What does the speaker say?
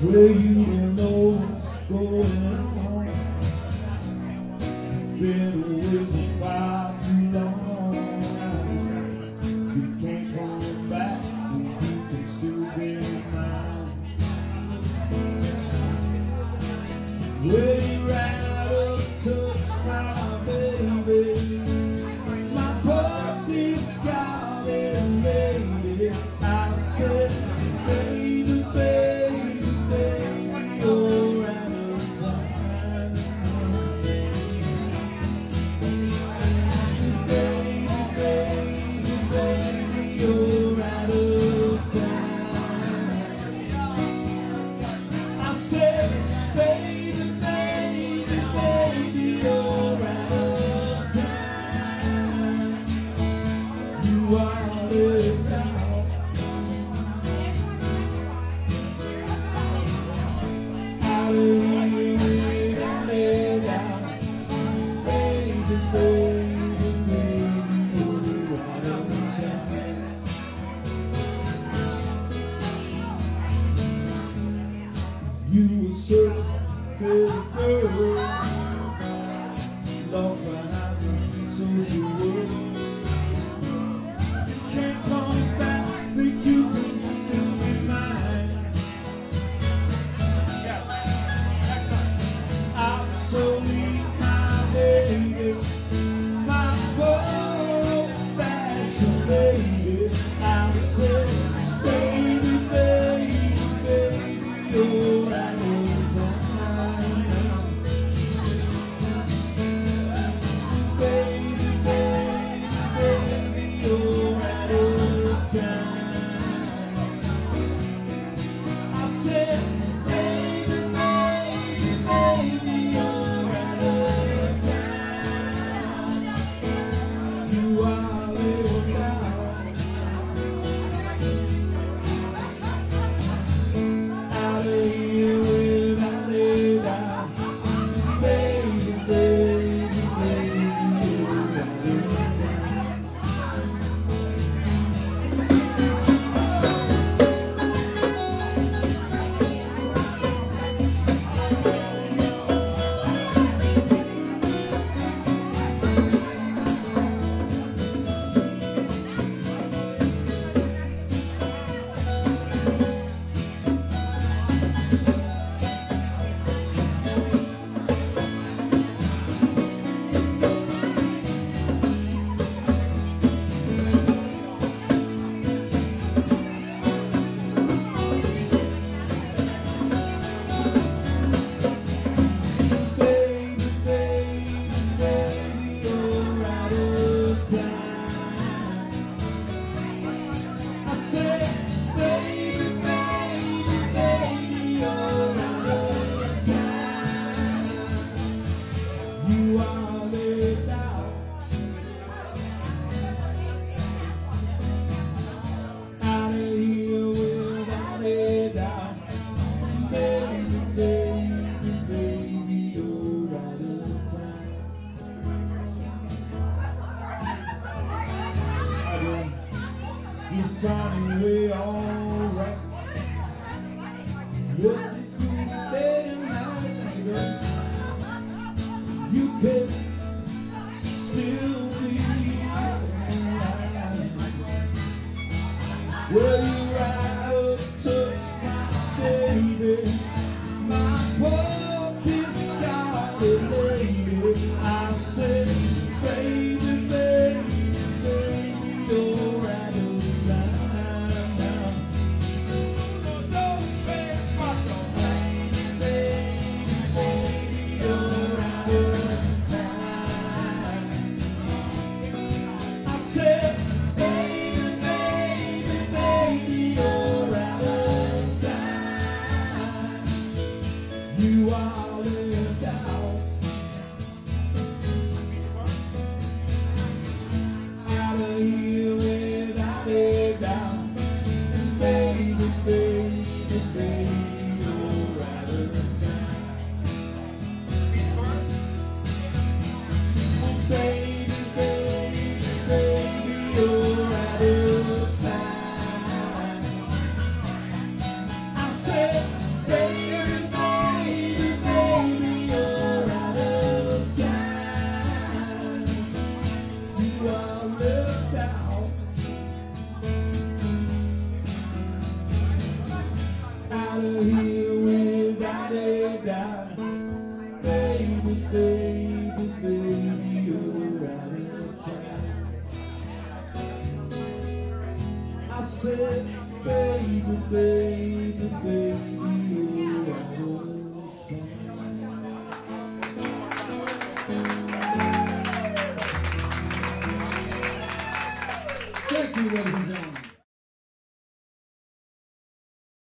Well, you don't know what's going on. Been away for far too long. You can't come back, but you can still be mine. Well, you ran out of touch, my baby. My puppy scarlet lady. I said, baby, baby, baby, you're out of time. Baby, baby, baby, you're out of time. I said, baby, baby, baby, you're out of time. You are living now. You were such a good girl, love behind me, so you were. Can't come back, but you can still be mine. Absolutely my baby, my poor old-fashioned baby. I said, baby, baby, baby, you're out of time. Baby, baby, baby, you're out of time. I said, baby, baby, baby, you're out of time. You are living now. Out of here without a doubt. Baby, baby, baby, you're out of time. You're finally alright. Look at you tonight, you can still be alright. Well, you're out of touch, my baby, my puppy scarlet lady. I said, baby, baby, baby, you're out of time now. Baby, baby, baby, you're out of time. I said, baby, baby, baby, you're out of time. You are lived out. Out of here without a doubt. Baby, baby, baby, you're out of time. Baby, baby, baby, you're out of time. I said, baby. out of here without a doubt. Baby, baby, baby, you're out of town. I said, baby, baby, baby.